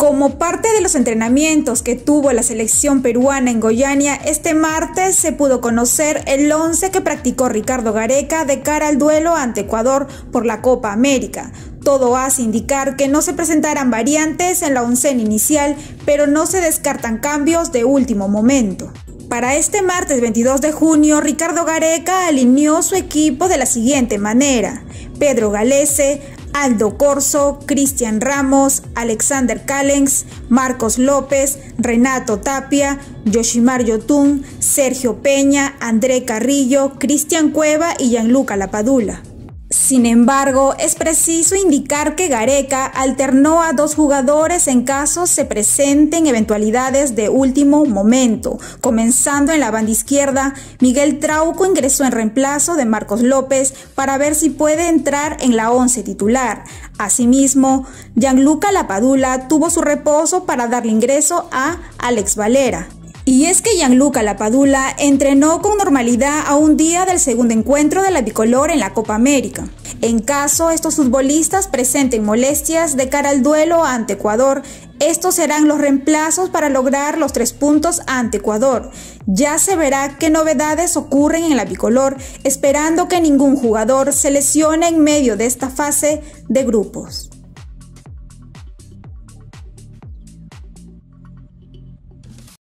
Como parte de los entrenamientos que tuvo la selección peruana en Goiânia, este martes se pudo conocer el 11 que practicó Ricardo Gareca de cara al duelo ante Ecuador por la Copa América. Todo hace indicar que no se presentarán variantes en la oncena inicial, pero no se descartan cambios de último momento. Para este martes 22 de junio, Ricardo Gareca alineó su equipo de la siguiente manera: Pedro Galese, Aldo Corso, Cristian Ramos, Alexander Callens, Marcos López, Renato Tapia, Yoshimar Yotun, Sergio Peña, André Carrillo, Cristian Cueva y Gianluca Lapadula. Sin embargo, es preciso indicar que Gareca alternó a dos jugadores en caso se presenten eventualidades de último momento. Comenzando en la banda izquierda, Miguel Trauco ingresó en reemplazo de Marcos López para ver si puede entrar en la 11 titular. Asimismo, Gianluca Lapadula tuvo su reposo para darle ingreso a Alex Valera. Y es que Gianluca Lapadula entrenó con normalidad a un día del segundo encuentro de la bicolor en la Copa América. En caso estos futbolistas presenten molestias de cara al duelo ante Ecuador, estos serán los reemplazos para lograr los 3 puntos ante Ecuador. Ya se verá qué novedades ocurren en la bicolor, esperando que ningún jugador se lesione en medio de esta fase de grupos.